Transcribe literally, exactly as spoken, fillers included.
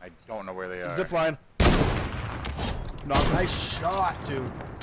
I don't know where they are. Zip line. No, nice shot, dude.